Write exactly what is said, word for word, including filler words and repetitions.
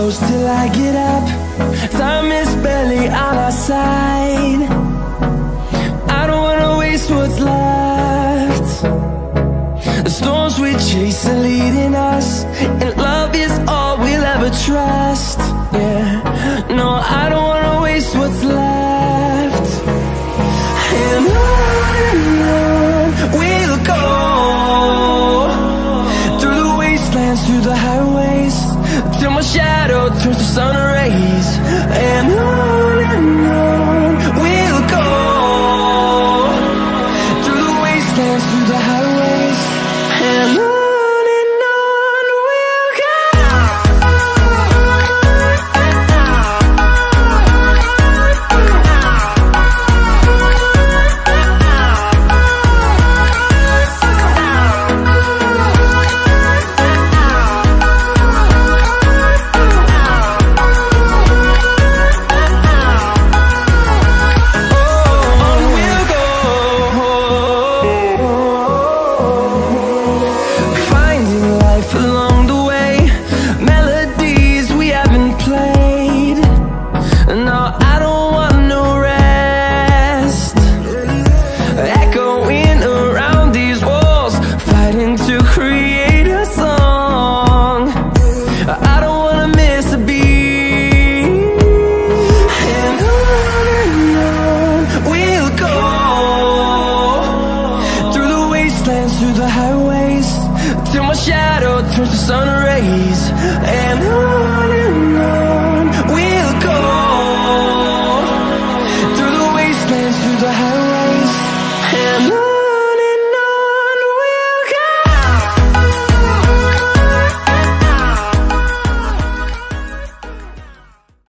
close till I get up. Time is barely on our side. I don't wanna waste what's left. The storms we chase are leading us, and love is all we'll ever trust. Yeah, no, I don't wanna waste what's left. And on and on we'll go, through the wastelands, through the highways, till my shadow turns to sun rays. And on and on we'll go, through the wastelands, through the highways, and on. Through the highways, till my shadow turns to sun rays. And on and on